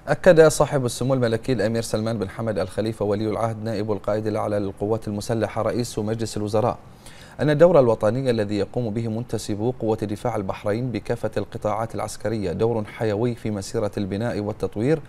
أكد صاحب السمو الملكي الأمير سلمان بن حمد الخليفة ولي العهد نائب القائد الأعلى للقوات المسلحة رئيس مجلس الوزراء أن الدور الوطني الذي يقوم به منتسبو قوة دفاع البحرين بكافة القطاعات العسكرية دور حيوي في مسيرة البناء والتطوير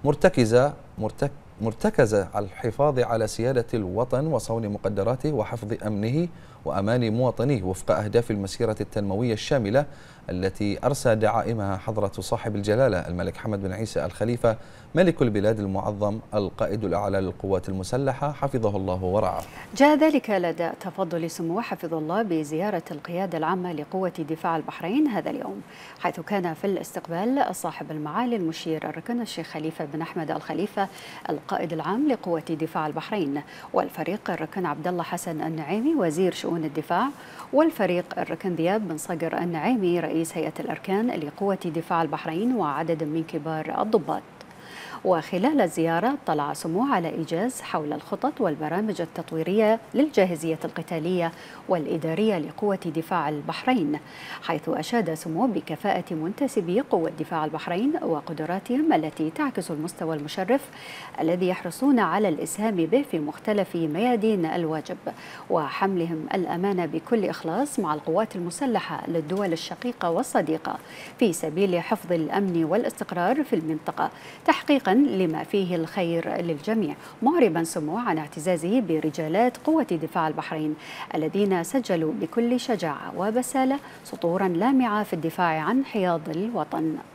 مرتكزة على الحفاظ على سيادة الوطن وصون مقدراته وحفظ أمنه وأمان مواطنيه وفق أهداف المسيرة التنموية الشاملة التي أرسى دعائمها حضرة صاحب الجلالة الملك حمد بن عيسى الخليفة ملك البلاد المعظم القائد الأعلى للقوات المسلحة حفظه الله ورعاه. جاء ذلك لدى تفضل سموه حفظه الله بزيارة القيادة العامة لقوة دفاع البحرين هذا اليوم، حيث كان في الاستقبال صاحب المعالي المشير الركن الشيخ خليفة بن أحمد الخليفة القائد العام لقوة دفاع البحرين، والفريق الركن عبد الله حسن النعيمي وزير شؤون الدفاع، والفريق الركن ذياب بن صقر النعيمي رئيس هيئة الأركان لقوة دفاع البحرين وعدد من كبار الضباط. وخلال الزيارة طلع سموه على إيجاز حول الخطط والبرامج التطويرية للجاهزية القتالية والإدارية لقوة دفاع البحرين، حيث أشاد سموه بكفاءة منتسبي قوة دفاع البحرين وقدراتهم التي تعكس المستوى المشرف الذي يحرصون على الإسهام به في مختلف ميادين الواجب وحملهم الأمانة بكل إخلاص مع القوات المسلحة للدول الشقيقة والصديقة في سبيل حفظ الأمن والاستقرار في المنطقة تحقيقا لما فيه الخير للجميع، معربا سموه عن اعتزازه برجالات قوة دفاع البحرين الذين سجلوا بكل شجاعة وبسالة سطورا لامعة في الدفاع عن حياض الوطن.